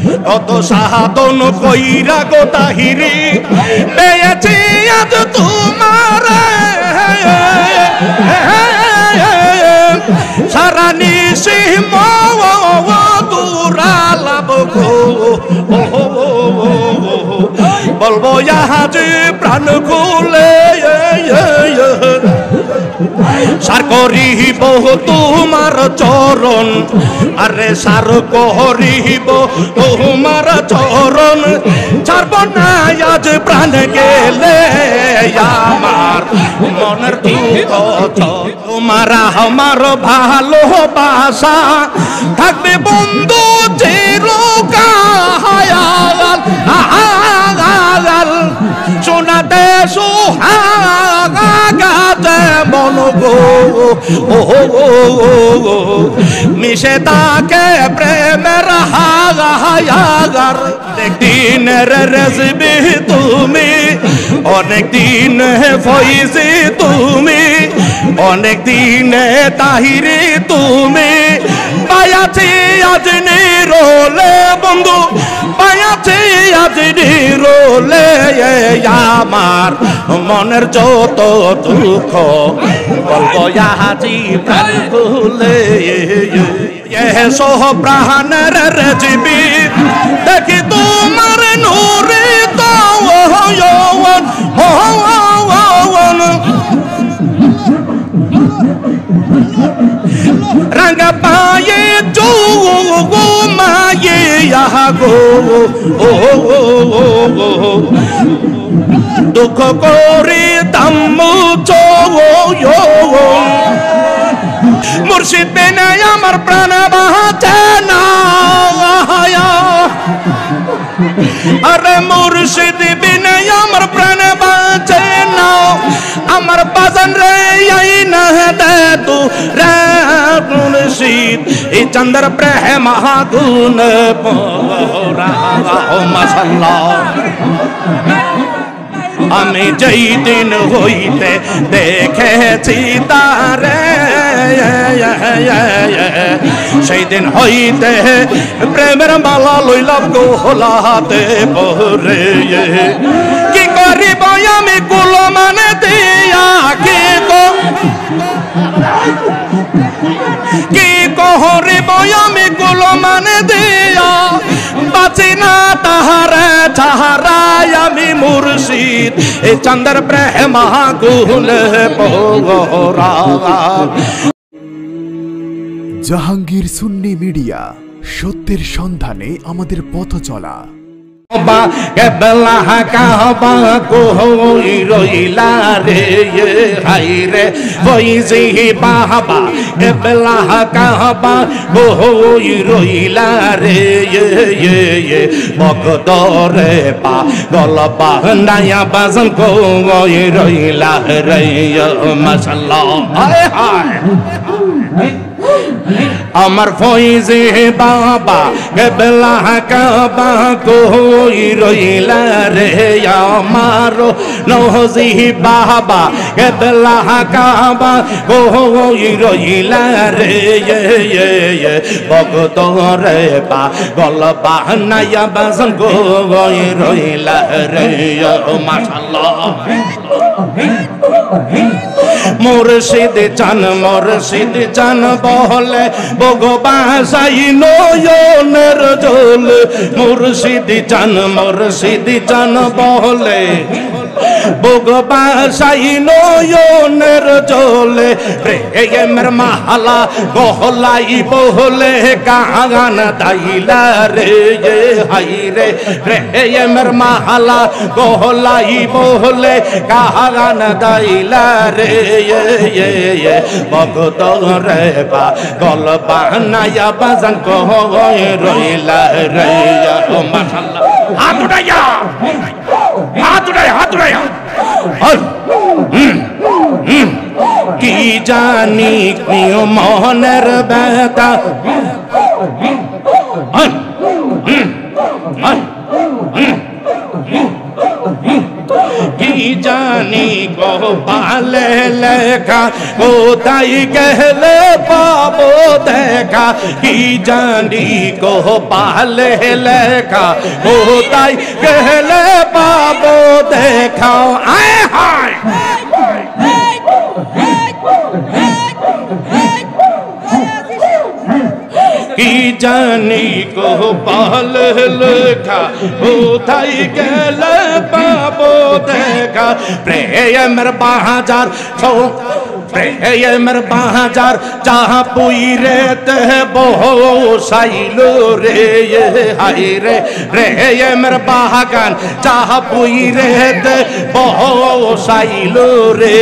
কত সাধন কইরা গো তাহিরি পেয়েছি আজ তোমার সারা নিশি মধুরালাপ গো বলবো আজ প্রাণ খুলে সার করিব তোমার চরণ আরে সার করিব তোমার চরণ ছাড়ব না আজ প্রাণ গেলে আমার মনের দুঃখ তোমার আমার ভালোবাসা থাকবে বন্ধু চিরকাল শোনাতে সোহাগাতে মন গো মিশে তাকে প্রেমের হাগার একদিনের রেসিপি তুমি অনেক দিন ফইজি তুমি অনেক দিন তাহিরি তুমি পায়াছি আজ নিরোলে বন্ধু পায়াছি আজ নিরোলে আমার মনের যত দুঃখ বলবো আজি প্রাণ খুলে সোহ প্রাণের রেজিবি দেখি তোমার নূরে তো রঙা পায়ে চো মায়ে গো দুঃখ করে দাম্মু চো মুর্শিদ বিনে আমার প্রাণ বাঁচে না আরে মুর্শিদ বিনে আমার প্রাণ বাঁচে না আমার বাজান রে আই না দে তু রে মুর্শিদ এই চন্দ্র প্রেম গুণ পোরা ও মাশাআল্লাহ আমি যেই দিন হইতে দেখেছি তারে সেই দিন হইতে প্রেমের মালা লইলাম গোলাতে পরে কি করিব আমি কুলো মানে দিয়া কি করিব আমি কুলো মানে দিয়া বাঁচি না তাহারে চাহারাই আমি মুর্শিদ এই চন্দ্র প্রেম গুণ পোরা জাহাঙ্গীর সুন্নি মিডিয়া সত্যের সন্ধানে আমাদের পথ চলা কেবলা কাবা কই রইলা রে হাই রে বইজি বাবা কেবলা কাবা কই রইলা রে ভক্তরে পা গলবা নায়া বাজন কই রইলা রে মাশাআল্লাহ হায় হায় আমার ফইজি বাবা কেবলা কাবা কই রইলা রে আমার নওজি বাবা কেবলা কাবা কই রইলা রে ভক্ত রে পা গলবা নায়া বাজন কই রইলা রে মাশাআল্লাহ মুর্শিদ চান বলে ভগবাসাই নয়নের জল মুর্শিদ চান বলে ভগবাসাই নয়নের জলে প্রেমের মালা গহলাই বহলে গান দাইলা রে হাই রে প্রেমের মালা গহলাই বহলে গান দাইলা রে ভক্ত রে বা গল বানায়া বাজান কই রইলা রে মাশাআল্লাহ হাত উঠাইয়া কি জানি কিও মনের ব্যথা কি জানি জানি গোপালে লেখা কোথায় গেলে পাবো দেখা কি জানি গোপালে লেখা কোথায় গেলে পাবো দেখাও আয় হায় কি জানি গোপাল লেখা কোথায় গেলে পাবো দেখা প্রেমের বাজার প্রেমের বাজার যাহা পুইরেতে বসাইল রে হাই রে প্রেমের বাগান যাহা পুইরেতে বসাইল রে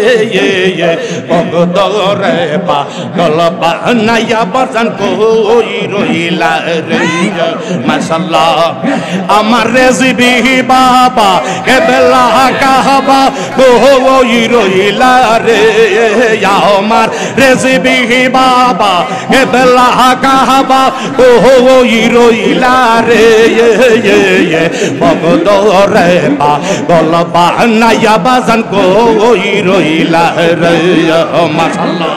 ভগত রে পাগল বানাইয়া বাজান কই রইলা রে মাশাআল্লাহ আমার রেজিবি বাবা কেবলা কাবা কই রইলা রে আমার রেজিবি বাবা কেবলা কাবা কই রইলা রে ভগত রে পাগল বানাইয়া বাজান কই রইলা রে মাশাআল্লাহ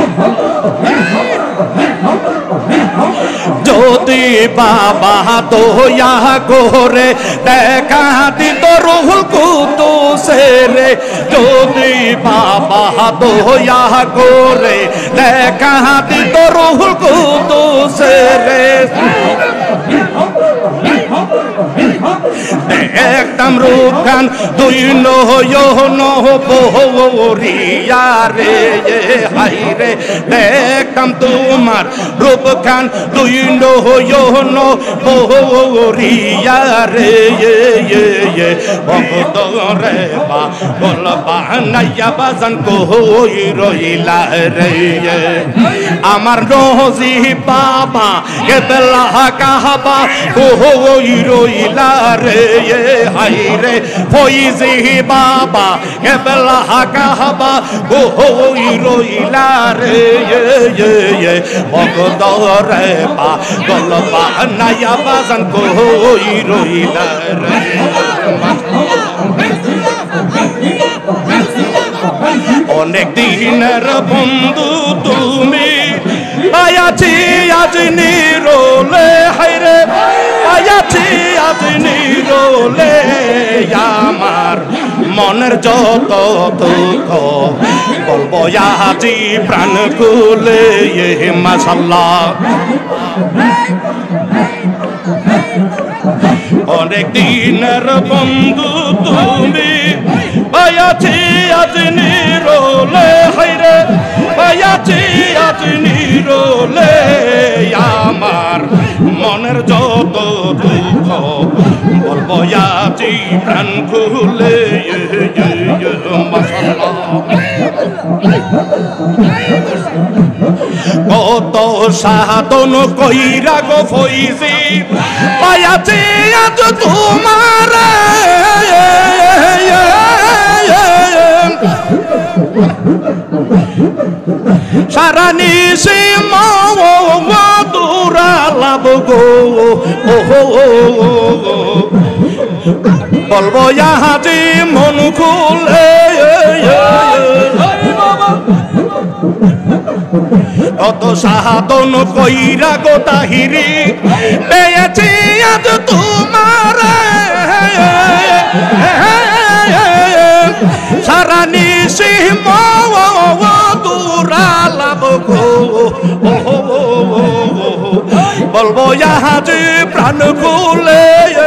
যদি বাবা দয়া করে দেখা দিত রুহুল কুদুসে রে যদি বাবা দয়া করে দেখা দিত রুহুল কুদুসে রে একদম রূপখান দুই নহরিয়া রে হাই রে দেখতাম তোমার রূপখান দুই নহরিয়া রে ভগত রে পাগল বানাইয়া বাজান কই রইলা রে আমার নজি বাবা কেবলা কাবা কই রইলা রে হাই রে ফইজি বাবা কেবলা কাবা কই রইলা রে ভগত রে পাগল বানাইয়া বাজান কই রইলা রে অনেক দিনের বন্ধু তুমি আয়াছি আজ নিরোলে হাইরে আয়াছি আজ নিরোলে আমার মনের যত দুঃখ বলবো আজি প্রাণ খুলে মাশাআল্লাহ অনেক দিনের বন্ধু তুমি আয়াছি আজ নিরোলে হাইরে আয়াছি আজ নিরোলে আমার মনের যত দুঃখ বলবো আজি প্রাণ খুলে কত সাধন কইরা গো ফইজি পায়াছি আজ তোমার সারা নিশি মধুরা লাভ গো বলবো আজি মন খুলে কত সাধন কইরা গো তাহিরি পেয়েছি আজ তোমার সারা নিশি মধুরা লাভ গো বলবো আজি প্রাণ খুলে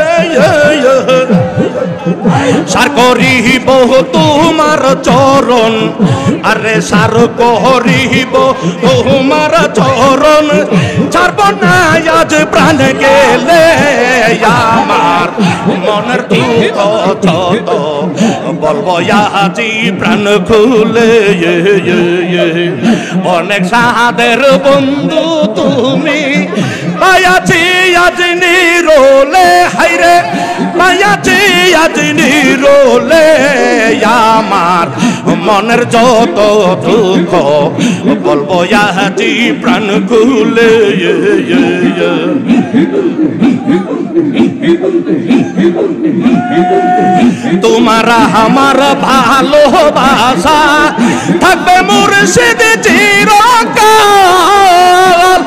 সার করিব তোমার চরণ আরে সার করিব তোমার চরণ ছাড়ব না আজ প্রাণ গেলে আমার মনের দুঃখ যত বলবো আজি প্রাণ খুলে অনেক সাদের বন্ধু তুমি পায়াছি আজ নিরোলে হাইরে পায়াছি আজ নিরোলে আমার মনের যত দুঃখ বলবো আজি প্রাণ খুলে তোমার আমার ভালোবাসা থাকবে মুর্শিদ চিরকাল।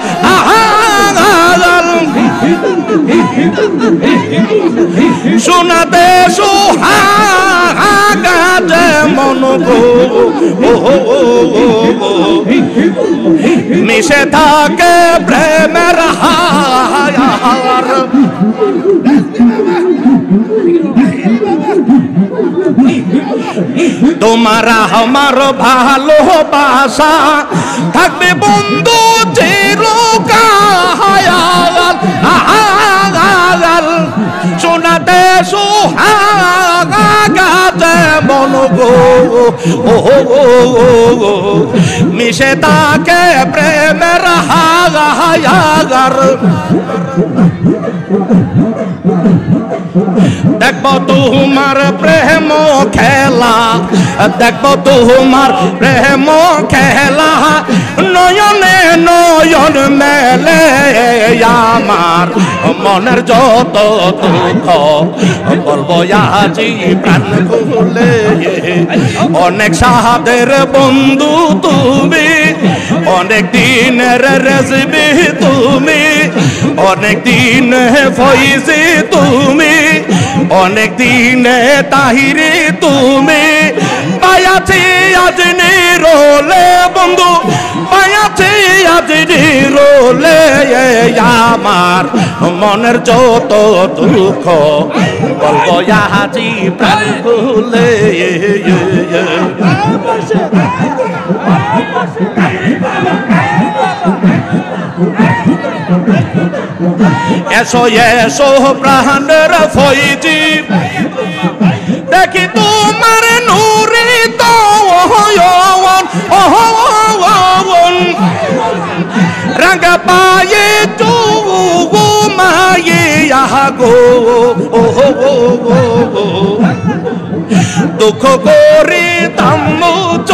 শোনাতে সোহাগাতে মন গো মিশে থাকে প্রেমের হায়ার। তোমার আমার ভালোবাসা থাকবে বন্ধু চিরকাল। শোনাতে সোহাগাতে মন গো মিশে থাকে প্রেমের হায়ার। দেখবো তোমার প্রেম খেলা, দেখবো তোমার প্রেম খেলা, নয়নে নয়ন মেলে আমার মনের যত দুঃখ বলবো আজি প্রাণ খুলে। অনেক সাধের বন্ধু তুমি, অনেক দিনের রেসিপি তুমি, অনেক দিন ফইজি তুমি, অনেক দিনে তাহিরি তুমি। পায়াছি আজ নিরোলে বন্ধু, পায়াছি আজ নিরোলে আমার মনের যত দুঃখ বলবো আজি প্রাণ খুলে। এসো এসো প্রাণের ফইজি, দেখি তোমার নূরে তো রাঙা পায়ে চুগু মায়ে গো দুঃখ করে তাম্মু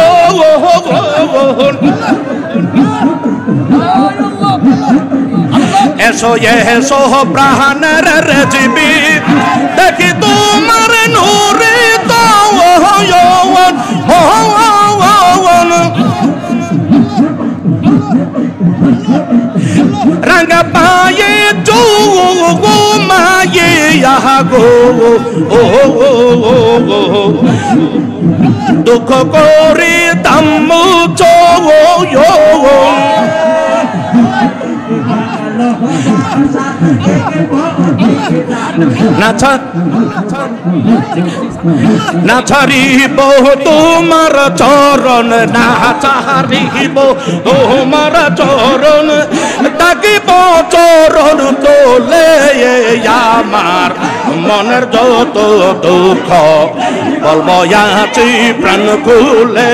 এসো এসো প্রাণের রেজিবি, দেখি তোমার নূরে তো রাঙা পায়ে চুগু মায়ে গো দুঃখ করে তাম্মু না ছাড়িব তোমার চরণ, না ছাড়িব তোমার চরণ, ডাকিব চরণ তোলে আমার মনের যত দুঃখ বলবো আছি প্রাণ খুলে।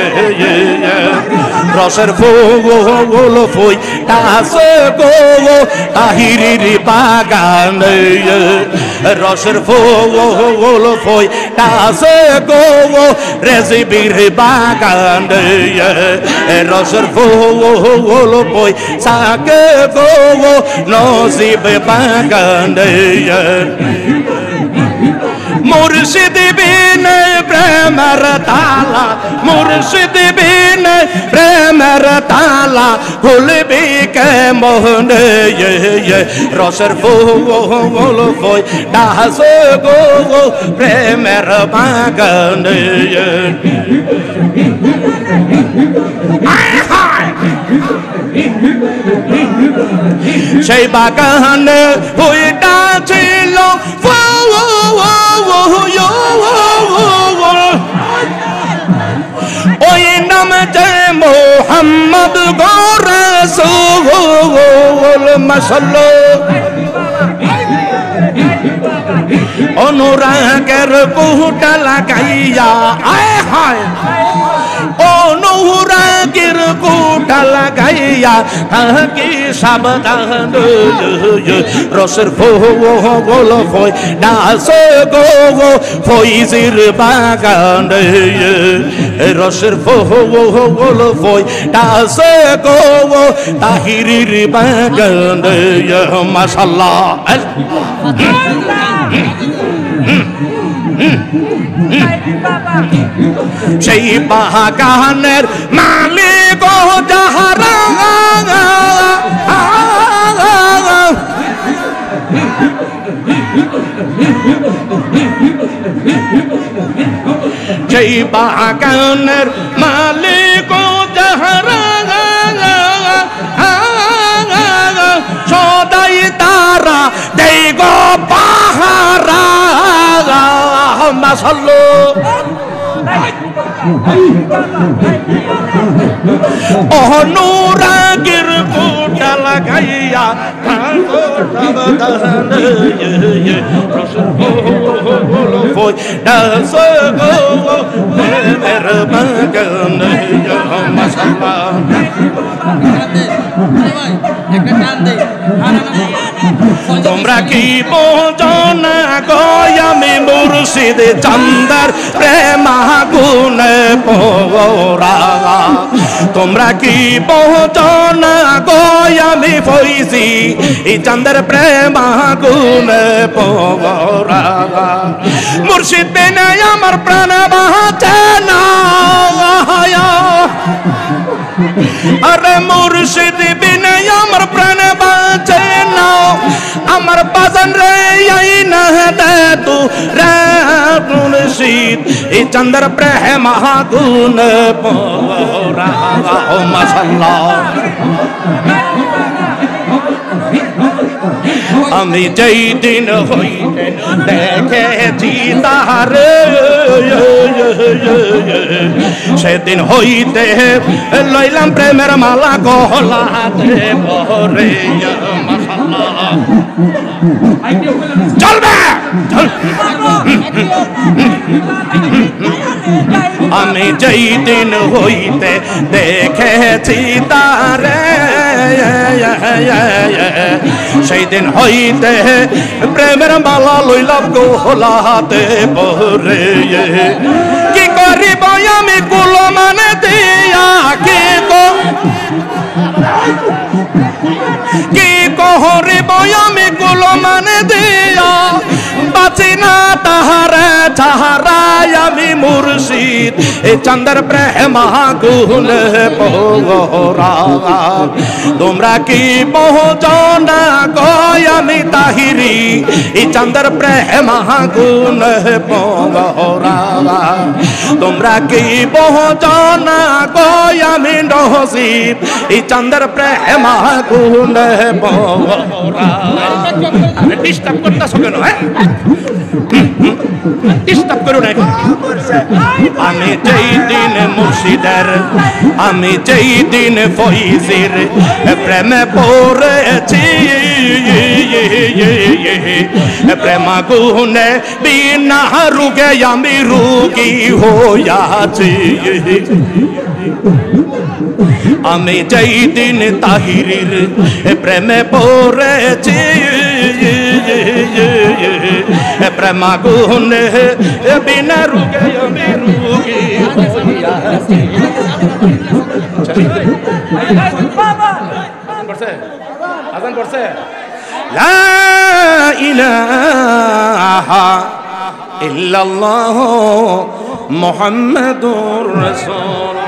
রসের ফুল ফুই তাসে গো তাহিরির বাগান, রসের ফুল ফুই তাসে গো রেজিবির বাগান, রসের ফুল ফুই সাকে গো নসিব বাগান। মুর্শিদ বিনে প্রেমের তালা, মুর্শিদ বিনে প্রেমের তালা খুলবি কে মোহনে। রসের ফুল ফুই ডাসে গো প্রেমের বাগান। সেই বাগানে ফুলটা ছিল ওই নাম যে মোহাম্মদ রাসূল মাশাআল্লাহ। অনুরাগের কুহুটা লাগাইয়া আয় হায়, অনুরাগের কুহুটা লাগাইয়া থাকি সাবধান। রসের ফুল ফুই ডাসে গো ফইজির বাগান, রসের ফুল ফুই ডাসে গো তাহিরির বাগান। মাশাআল্লাহ। সেই বাগানের মালিক ও যাহারা সেই বাগানের মালিক ও যাহারা সদাই তারা দেই গো পাহারা মাশাআল্লাহ অনুরাগের কোটা লাগাইয়া তোমরা কি বোঝনা গয় আমি মুর্শিদ চন্দর প্রেমাগুন পোরা তোমরা কি বোঝনা গয় আমি ফইসি চন্দর প্রেমাগুন পোরা মুর্শিদ বিনে আমার প্রাণ বাঁচে না আরে মুর্শিদ বিনে আমার প্রাণ বাঁচে না আমার বাজান রে আই না দে তু রে মুর্শিদ এই চন্দর প্রেম গুণ পোরা ও মাশাআল্লাহ আমি যেই দিন হইতে দেখেছি তাহারে সেদিন হইতে লইলাম প্রেমের মালা গলাতে পরে মাশাআল্লাহ চলবে আমি যেই দিন হইতে দেখেছি তারে সেই দিন হইতে প্রেমের মালা লইলাম গলাতে পরে কি করিব আমি কুলো মানে দিয়া কি করিব আমি কুলো মানে দিয়া বাঁচি না তাহারে চাহারাই আমি মুর্শিদ এই চন্দর প্রেম গুণ পোরা তোমরা কি বোঝনা গয় আমি তাহিরি এই চন্দর প্রেম গুণ পোরা তোমরা কি বোঝনা গয় আমি নসিব এই চন্দর প্রেম গুণ পোরা ডিস্টার্ব করতেছো কেন ডিস্টার্ব করো না আমি যেই দিন মুর্শিদের আমি যেই দিন ফইজির প্রেমে পড়েছি প্রেম গুণে বিনা রুগে আমি রুগী হইয়াছি আমি যেই দিন তাহিরির প্রেমে পড়েছি প্রেম গুণে বিনা রুগে আমি রুগী হইয়াছি আজান পড়ছে লা ইলাহা ইল্লাল্লাহ মুহাম্মাদুর রাসূল